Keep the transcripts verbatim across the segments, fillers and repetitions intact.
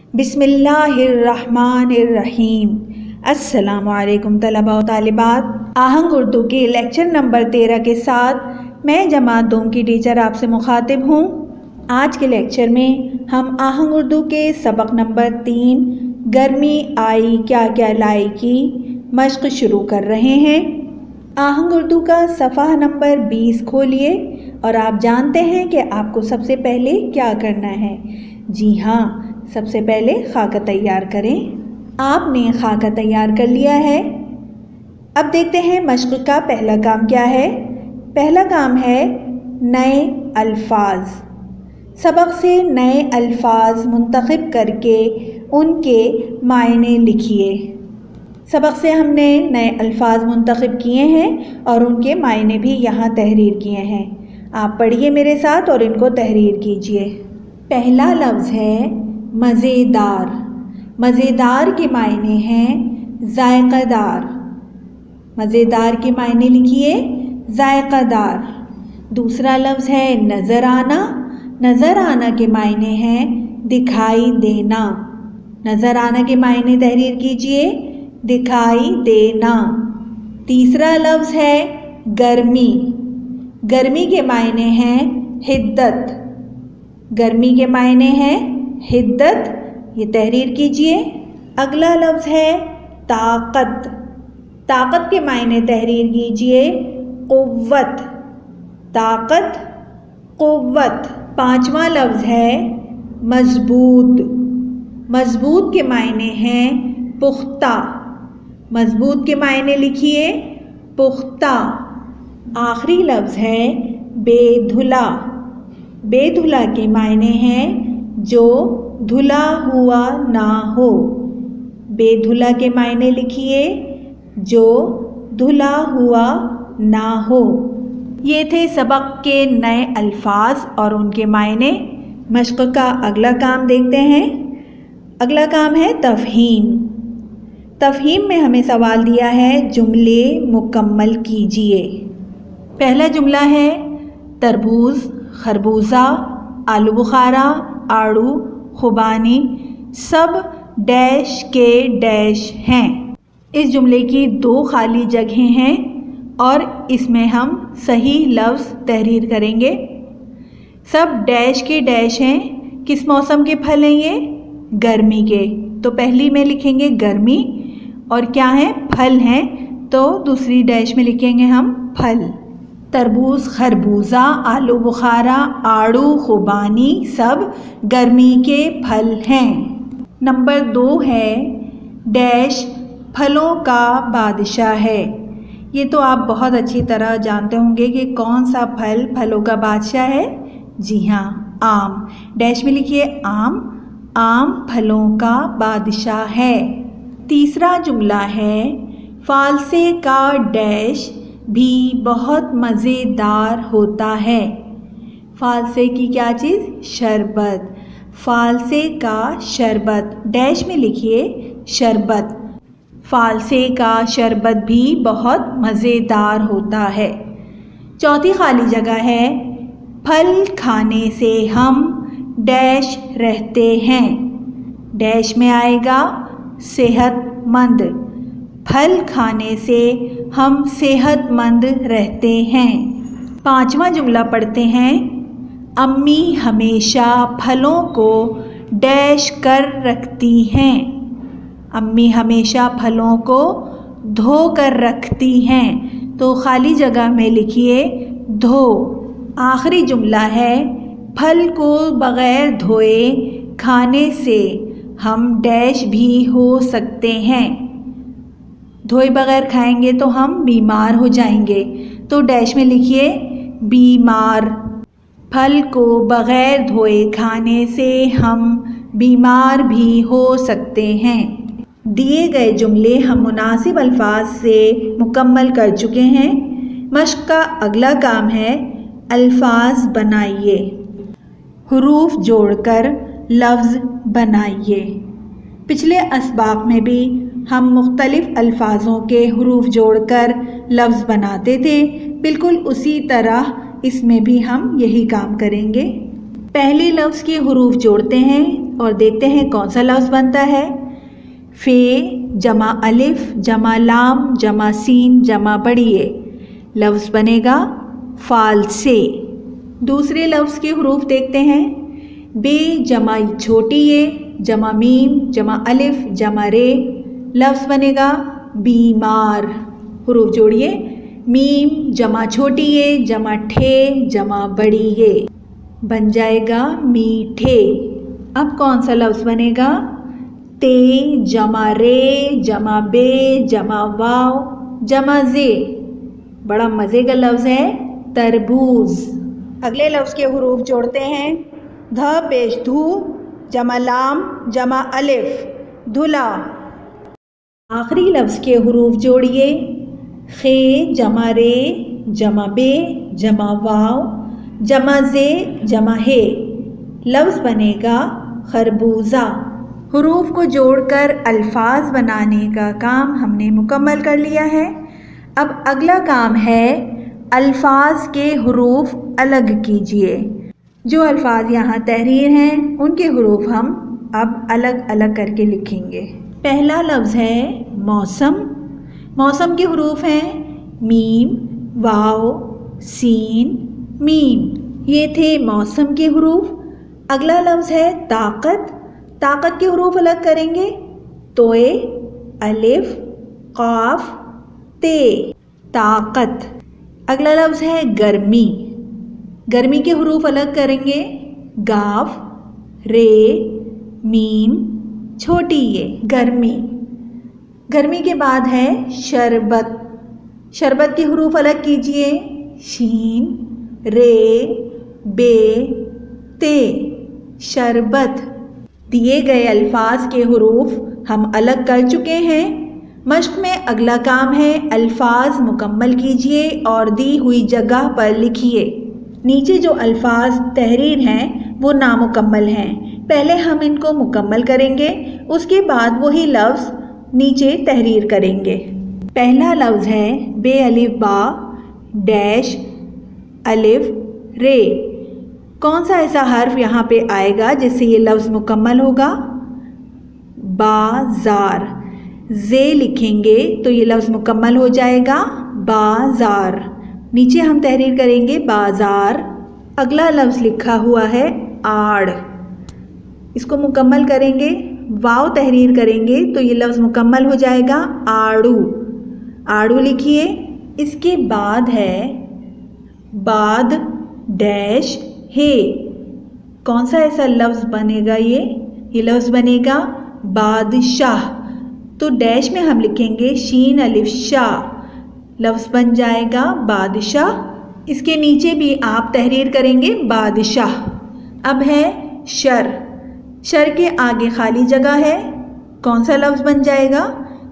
बिस्मिल्लाहिर्रहमानिर्रहीम। अस्सलामुअलैकुम तलबा व तालिबात। आहंग उर्दू के लेक्चर नंबर तेरह के साथ मैं जमात दोम की टीचर आपसे मुखातिब हूँ। आज के लेक्चर में हम आहंग उर्दू के सबक नंबर तीन गर्मी आई क्या क्या लाई की मश्क शुरू कर रहे हैं। आहंग उर्दू का सफ़ा नंबर बीस खोलिए और आप जानते हैं कि आपको सबसे पहले क्या करना है। जी हाँ, सबसे पहले खाका तैयार करें। आपने खाका तैयार कर लिया है। अब देखते हैं मश्क का पहला काम क्या है। पहला काम है नए अल्फाज। सबक से नए अल्फाज मुंतखब करके उनके मायने लिखिए। सबक से हमने नए अल्फाज मुंतखब किए हैं और उनके मायने भी यहाँ तहरीर किए हैं। आप पढ़िए मेरे साथ और इनको तहरीर कीजिए। पहला लफ्ज़ है मज़ेदार। मज़ेदार के मायने हैं ज़ायक़ादार। मज़ेदार के मायने लिखिए ज़ायक़ादार। दूसरा लफ्ज़ है नज़र आना। नज़र आना के मायने हैं दिखाई देना। नज़र आना के मायने तहरीर कीजिए दिखाई देना। तीसरा लफ्ज़ है गर्मी। गर्मी के मायने हैं हिद्दत। गर्मी के मायने हैं हिद्दत, ये तहरीर कीजिए। अगला लफ्ज़ है ताकत। ताकत के मायने तहरीर कीजिए क़ुव्वत। ताकत क़ुव्वत। पांचवा लफ्ज़ है मज़बूत। मज़बूत के मायने हैं पुख्ता। मज़बूत के मायने लिखिए पुख्ता। आखिरी लफ्ज़ है बेधुला। बेधुला के मायने हैं जो धुला हुआ ना हो। बेधुला के मायने लिखिए जो धुला हुआ ना हो। ये थे सबक के नए अल्फाज और उनके मायने। मश्क का अगला काम देखते हैं। अगला काम है तफ़हीम। तफ़हीम में हमें सवाल दिया है जुमले मुकम्मल कीजिए। पहला जुमला है तरबूज, खरबूजा, आलू बुखारा, आड़ू, खुबानी सब डैश के डैश हैं। इस जुमले की दो खाली जगहें हैं और इसमें हम सही लफ्ज़ तहरीर करेंगे। सब डैश के डैश हैं। किस मौसम के फल हैं ये? गर्मी के। तो पहली में लिखेंगे गर्मी और क्या है? फल हैं। तो दूसरी डैश में लिखेंगे हम फल। तरबूज, खरबूजा, आलू बुखारा, आड़ू, खुबानी सब गर्मी के फल हैं। नंबर दो है डैश फलों का बादशाह है। ये तो आप बहुत अच्छी तरह जानते होंगे कि कौन सा फल फलों का बादशाह है। जी हाँ, आम। डैश में लिखिए आम। आम फलों का बादशाह है। तीसरा जुमला है फालसे का डैश भी बहुत मज़ेदार होता है। फालसे की क्या चीज़? शरबत। फालसे का शरबत। डैश में लिखिए शरबत। फालसे का शरबत भी बहुत मज़ेदार होता है। चौथी खाली जगह है फल खाने से हम डैश रहते हैं। डैश में आएगा सेहतमंद। फल खाने से हम सेहतमंद रहते हैं। पांचवा जुमला पढ़ते हैं अम्मी हमेशा फलों को डैश कर रखती हैं। अम्मी हमेशा फलों को धो कर रखती हैं। तो खाली जगह में लिखिए धो। आखिरी जुमला है फल को बग़ैर धोए खाने से हम डैश भी हो सकते हैं। धोए बगैर खाएंगे तो हम बीमार हो जाएंगे। तो डैश में लिखिए बीमार। फल को बगैर धोए खाने से हम बीमार भी हो सकते हैं। दिए गए जुमले हम मुनासिब अल्फाज से मुकम्मल कर चुके हैं। मश्क का अगला काम है अल्फाज बनाइए। हुरूफ जोड़कर लफ्ज़ बनाइए। पिछले असबाक में भी हम मुख्तलिफ अल्फाजों के हुरूफ जोड़कर लफ्ज़ बनाते थे। बिल्कुल उसी तरह इसमें भी हम यही काम करेंगे। पहले लफ्ज़ के हुरूफ जोड़ते हैं और देखते हैं कौन सा लफ्ज़ बनता है। फ़े जमा अलिफ जमा लाम जमा सीन जमा बड़ी ए, लफ्ज़ बनेगा फाल से। दूसरे लफ्ज़ के हुरूफ देखते हैं। बे जमा छोटी ए जमा मीम जमा अलिफ जमा रे, लफ्ज़ बनेगा बीमार। हुरूफ जोड़िए। मीम जमा छोटी ए जमा ठे जमा बड़ी ए, बन जाएगा मीठे। अब कौन सा लफ्ज़ बनेगा। ते जमा रे जमा बे जमा वाव जमा जे, बड़ा मज़े का लफ्ज़ है तरबूज। अगले लफ्ज़ के हुरूफ जोड़ते हैं। ध पेश धू जमा लाम जमा अलिफ धुला। आखिरी लफ्ज़ के हुरूफ जोड़िए। खे जमा रे जमा बे जमा वाव जमा जे जमा हे, लफ्ज़ बनेगा खरबूजा। हुरूफ को जोड़कर अल्फाज बनाने का काम हमने मुकम्मल कर लिया है। अब अगला काम है अल्फाज के हुरूफ अलग कीजिए। जो अल्फाज यहाँ तहरीर हैं उनके हुरूफ हम अब अलग अलग करके लिखेंगे। पहला लफ्ज़ है मौसम। मौसम के हुरूफ हैं मीम वाव सीन मीम, ये थे मौसम के हुरूफ। अगला लफ्ज़ है ताकत। ताकत के हुरूफ अलग करेंगे। तोए अलिफ काफ ते, ताकत। अगला लफ्ज़ है गर्मी। गर्मी के हुरूफ अलग करेंगे। गाफ रे मीम छोटी ये, गर्मी। गर्मी के बाद है शरबत। शरबत के हुरूफ अलग कीजिए। शीन रे बे ते, शरबत। दिए गए अल्फाज के हुरूफ हम अलग कर चुके हैं। मश्क में अगला काम है अल्फाज मुकम्मल कीजिए और दी हुई जगह पर लिखिए। नीचे जो अल्फाज तहरीर हैं वो नामुकम्मल हैं। पहले हम इनको मुकम्मल करेंगे, उसके बाद वही लफ्ज़ नीचे तहरीर करेंगे। पहला लफ्ज़ है बे अलिफ बा डैश अलिफ रे। कौन सा ऐसा हर्फ यहाँ पे आएगा जिससे ये लफ्ज़ मुकम्मल होगा। बाज़ार। जे लिखेंगे तो ये लफ्ज़ मुकम्मल हो जाएगा बाज़ार। नीचे हम तहरीर करेंगे बाज़ार। अगला लफ्ज़ लिखा हुआ है आड़, इसको मुकम्मल करेंगे। वाव तहरीर करेंगे तो ये लफ्ज़ मुकम्मल हो जाएगा आड़ू। आड़ू लिखिए। इसके बाद है बाद डैश हे। कौन सा ऐसा लफ्ज़ बनेगा ये ये लफ्ज़ बनेगा बादशाह। तो डैश में हम लिखेंगे शीन अलिफ शाह, लफ्ज़ बन जाएगा बादशाह। इसके नीचे भी आप तहरीर करेंगे बादशाह। अब है शर। शर के आगे खाली जगह है, कौन सा लफ्ज़ बन जाएगा।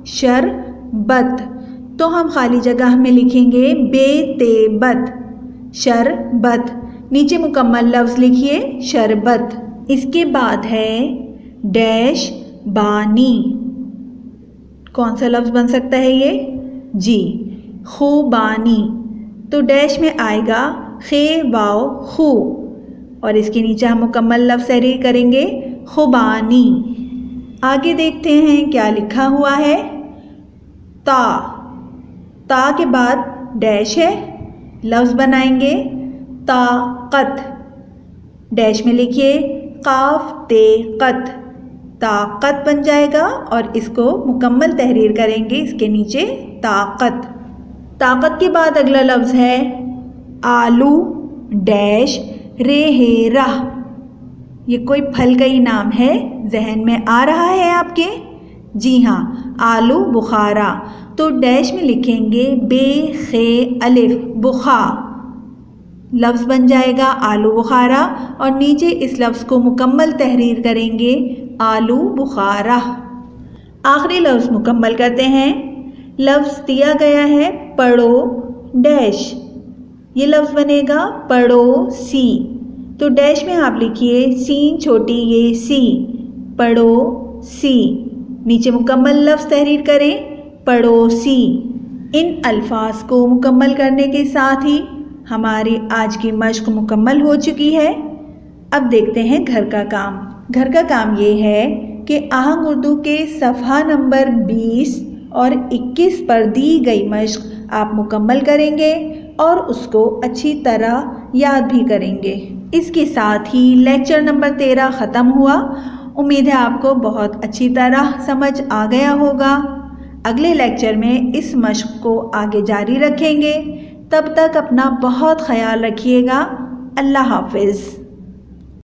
शरबत। तो हम खाली जगह में लिखेंगे बे ते बत, शरबत। नीचे मुकम्मल लफ्ज़ लिखिए शरबत। इसके बाद है डैश बानी। कौन सा लफ्ज़ बन सकता है ये जी खूबानी। तो डैश में आएगा खे वाव खू और इसके नीचे हम मुकम्मल लफ्ज़ तहरीर करेंगे खुबानी। आगे देखते हैं क्या लिखा हुआ है। ता। ता के बाद डैश है, लफ्ज़ बनाएंगे ताकत। डैश में लिखिए काफ ते कत, ताकत बन जाएगा और इसको मुकम्मल तहरीर करेंगे इसके नीचे ताकत। ताकत के बाद अगला लफ्ज़ है आलू डैश रे हे राह। ये कोई फल का ही नाम है, जहन में आ रहा है आपके। जी हाँ, आलू बुखारा। तो डैश में लिखेंगे बे खे अलिफ बुखा, लफ्ज़ बन जाएगा आलू बुखारा और नीचे इस लफ्ज़ को मुकम्मल तहरीर करेंगे आलू बुखारा। आखिरी लफ्ज़ मुकम्मल करते हैं। लफ्ज़ दिया गया है पढ़ो डैश, ये लफ्ज़ बनेगा पड़ोसी। तो डैश में आप लिखिए सीन छोटी ये सी, पड़ोसी। नीचे मुकम्मल लफ्ज़ तहरीर करें पड़ोसी। इन अल्फाज को मुकम्मल करने के साथ ही हमारी आज की मश्क मुकम्मल हो चुकी है। अब देखते हैं घर का काम। घर का काम ये है कि आहंग उर्दू के सफ़हा नंबर बीस और इक्कीस पर दी गई मश्क आप मुकम्मल करेंगे और उसको अच्छी तरह याद भी करेंगे। इसके साथ ही लेक्चर नंबर तेरह ख़त्म हुआ। उम्मीद है आपको बहुत अच्छी तरह समझ आ गया होगा। अगले लेक्चर में इस मश्क को आगे जारी रखेंगे। तब तक अपना बहुत ख्याल रखिएगा। अल्लाह हाफ़िज़।